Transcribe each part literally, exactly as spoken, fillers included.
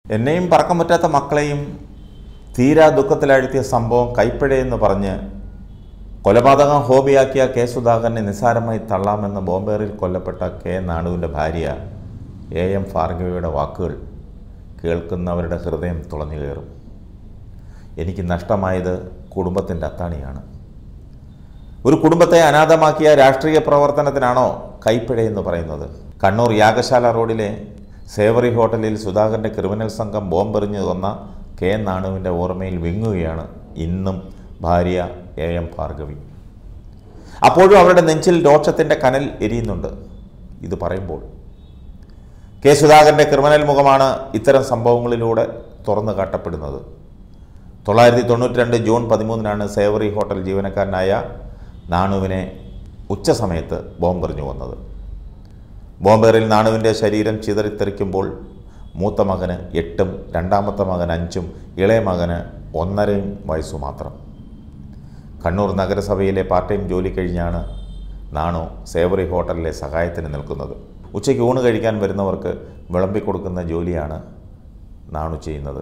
എന്നെയും പറക്കം പറ്റാത്ത മക്കളെയും തീരാ ദുഃഖത്തിലാഴ്ത്തിയ സംഭവം കൈപ്പിഴയെന്ന് പറഞ്ഞ് കൊലപാതകം ഹോബിയാക്കിയ കെ സുധാകരനെ നിസ്സാരമായി തള്ളാമെന്ന് ബോംബേറിൽ കൊല്ലപ്പെട്ട കെ നാണുവിൻ്റെ ഭാര്യ എ എം ഭാർഗവിയുടെ വാക്കുകൾ കേൾക്കുന്നവരുടെ ഹൃദയം തുളഞ്ഞു കയറും. എനിക്ക് നഷ്ടമായത് കുടുംബത്തിൻ്റെ അത്താണിയാണ്. ഒരു കുടുംബത്തെ അനാഥമാക്കിയ രാഷ്ട്രീയ പ്രവർത്തനത്തിനാണോ കൈപ്പിഴയെന്ന് പറയുന്നത്? കണ്ണൂർ യാഗശാല റോഡിലെ സേവറി ഹോട്ടലിൽ സുധാകരൻ്റെ ക്രിമിനൽ സംഘം ബോംബെറിഞ്ഞു കൊന്ന കെ നാണുവിൻ്റെ ഓർമ്മയിൽ വിങ്ങുകയാണ് ഇന്നും ഭാര്യ എ എം ഭാർഗവി. അപ്പോഴും അവരുടെ നെഞ്ചിൽ രോക്ഷത്തിൻ്റെ കനൽ എരിയുന്നുണ്ട് ഇത് പറയുമ്പോൾ. കെ സുധാകരൻ്റെ ക്രിമിനൽ മുഖമാണ് ഇത്തരം സംഭവങ്ങളിലൂടെ തുറന്നു കാട്ടപ്പെടുന്നത്. തൊള്ളായിരത്തി തൊണ്ണൂറ്റി രണ്ട് ജൂൺ പതിമൂന്നിനാണ് സേവറി ഹോട്ടൽ ജീവനക്കാരനായ നാണുവിനെ ഉച്ചസമയത്ത് ബോംബെറിഞ്ഞു കൊന്നത്. ബോംബേറിൽ നാണുവിൻ്റെ ശരീരം ചിതറിത്തെറിക്കുമ്പോൾ മൂത്ത മകന് എട്ടും രണ്ടാമത്തെ മകൻ അഞ്ചും ഇളയ മകന് ഒന്നരയും വയസ്സു മാത്രം. കണ്ണൂർ നഗരസഭയിലെ പാർട്ട് ടൈം ജോലി കഴിഞ്ഞാണ് നാണു സേവറി ഹോട്ടലിലെ സഹായത്തിന് നിൽക്കുന്നത്. ഉച്ചയ്ക്ക് ഊണ് കഴിക്കാൻ വരുന്നവർക്ക് വിളമ്പിക്കൊടുക്കുന്ന ജോലിയാണ് നാണു ചെയ്യുന്നത്.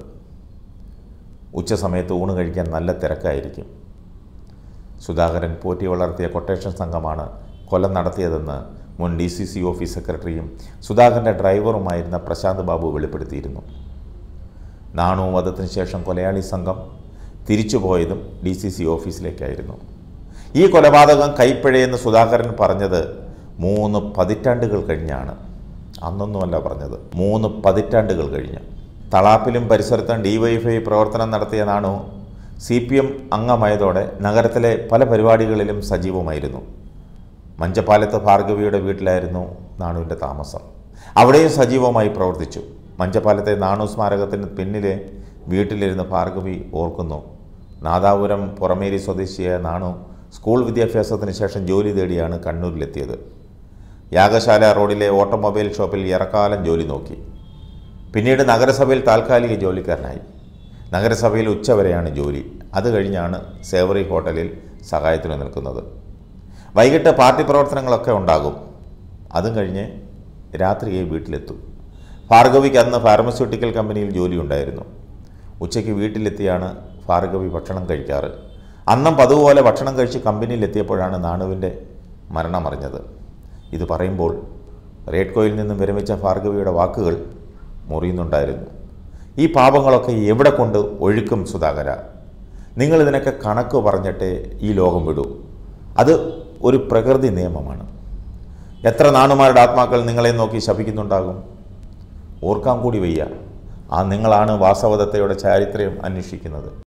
ഉച്ച സമയത്ത് ഊണ് കഴിക്കാൻ നല്ല തിരക്കായിരിക്കും. സുധാകരൻ പോറ്റി വളർത്തിയ കൊട്ടേഷൻ സംഘമാണ് കൊല നടത്തിയതെന്ന് മുൻ ഡി സി സി ഓഫീസ് സെക്രട്ടറിയും സുധാകരൻ്റെ ഡ്രൈവറുമായിരുന്ന പ്രശാന്ത് ബാബു വെളിപ്പെടുത്തിയിരുന്നു. നാണു വധത്തിന് ശേഷം കൊലയാളി സംഘം തിരിച്ചുപോയതും ഡി സി സി ഓഫീസിലേക്കായിരുന്നു. ഈ കൊലപാതകം കൈപ്പിഴയെന്ന് സുധാകരൻ പറഞ്ഞത് മൂന്ന് പതിറ്റാണ്ടുകൾ കഴിഞ്ഞാണ്. അന്നൊന്നുമല്ല പറഞ്ഞത്, മൂന്ന് പതിറ്റാണ്ടുകൾ കഴിഞ്ഞ്. തളാപ്പിലും പരിസരത്തും ഡി വൈ എഫ് ഐ പ്രവർത്തനം നടത്തിയ നാണു സി പി എം അംഗമായതോടെ നഗരത്തിലെ പല പരിപാടികളിലും സജീവമായിരുന്നു. മഞ്ചപ്പാലത്ത് ഭാർഗവിയുടെ വീട്ടിലായിരുന്നു നാണുവിൻ്റെ താമസം. അവിടെയും സജീവമായി പ്രവർത്തിച്ചു. മഞ്ചപ്പാലത്തെ നാണു സ്മാരകത്തിന് പിന്നിലെ വീട്ടിലിരുന്ന് ഭാർഗവി ഓർക്കുന്നു, നാദാപുരം പുറമേരി സ്വദേശിയായ നാണു സ്കൂൾ വിദ്യാഭ്യാസത്തിന് ശേഷം ജോലി തേടിയാണ് കണ്ണൂരിലെത്തിയത്. യാഗശാല റോഡിലെ ഓട്ടോമൊബൈൽ ഷോപ്പിൽ ഇറക്കാലം ജോലി നോക്കി. പിന്നീട് നഗരസഭയിൽ താൽക്കാലിക ജോലിക്കാരനായി. നഗരസഭയിൽ ഉച്ചവരെയാണ് ജോലി. അത് കഴിഞ്ഞാണ് സേവറി ഹോട്ടലിൽ സഹായത്തിന് നിൽക്കുന്നത്. വൈകിട്ട് പാർട്ടി പ്രവർത്തനങ്ങളൊക്കെ ഉണ്ടാകും. അതും കഴിഞ്ഞ് രാത്രിയെ വീട്ടിലെത്തും. ഭാർഗവിക്ക് അന്ന് ഫാർമസ്യൂട്ടിക്കൽ കമ്പനിയിൽ ജോലി ഉണ്ടായിരുന്നു. ഉച്ചയ്ക്ക് വീട്ടിലെത്തിയാണ് ഭാർഗവി ഭക്ഷണം കഴിക്കാറ്. അന്നും പതുപോലെ ഭക്ഷണം കഴിച്ച് കമ്പനിയിലെത്തിയപ്പോഴാണ് നാണുവിൻ്റെ മരണമറിഞ്ഞത്. ഇത് പറയുമ്പോൾ റേഡ്കോയിൽ നിന്നും വിരമിച്ച ഭാർഗവിയുടെ വാക്കുകൾ മുറിയുന്നുണ്ടായിരുന്നു. ഈ പാപങ്ങളൊക്കെ എവിടെ കൊണ്ട് ഒഴുക്കും സുധാകര? നിങ്ങളിതിനൊക്കെ കണക്ക് പറഞ്ഞിട്ടേ ഈ ലോകം വിടൂ. അത് ഒരു പ്രകൃതി നിയമമാണ്. എത്ര നാണുമാരുടെ ആത്മാക്കൾ നിങ്ങളെ നോക്കി ശപിക്കുന്നുണ്ടാകും. ഓർക്കാൻ കൂടി വയ്യ. ആ നിങ്ങളാണ് വാസവദത്തയുടെ ചാരിത്രം അന്വേഷിക്കുന്നത്.